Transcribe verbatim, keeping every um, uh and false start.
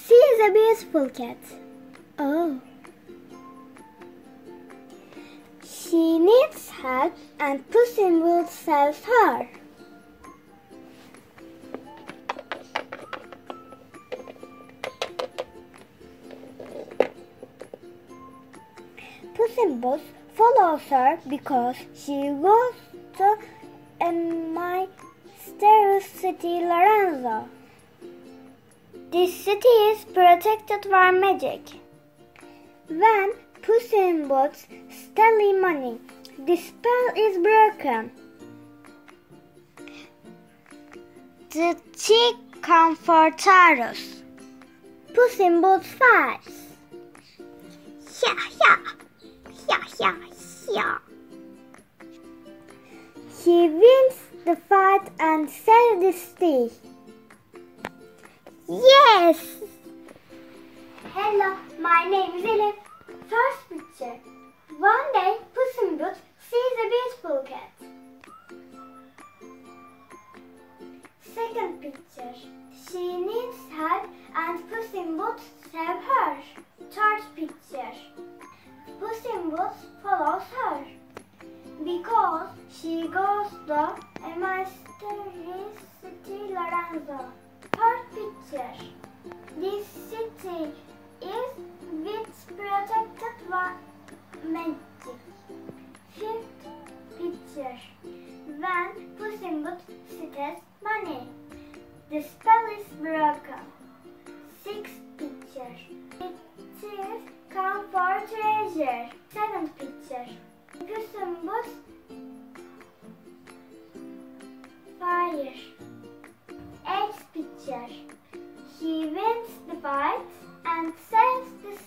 She is a beautiful cat. Oh. She needs help and Puss in Boots helps her. Puss in Boots follows her because she goes to a mysterious city, Lorenzo. This city is protected by magic. When Puss in Boots steals money, the spell is broken. The tea comforts us. Puss in Boots fights. Yeah, yeah, yeah, yeah, yeah. He wins the fight and saves the city. Yes! Hello, my name is Elif. First picture. One day, Puss in Boots sees a beautiful cat. Second picture. She needs help and Puss in Boots saves her. Third picture. Puss in Boots follows her because she goes to a mysterious city, Lorenzo. Third picture. This city is with protected by magic. Fifth picture. When Puss in Boots steals money, the spell is broken. Sixth picture. It is come for treasure. Seventh picture. Puss in Boots fire. Eighth picture. He wins the fight and saves the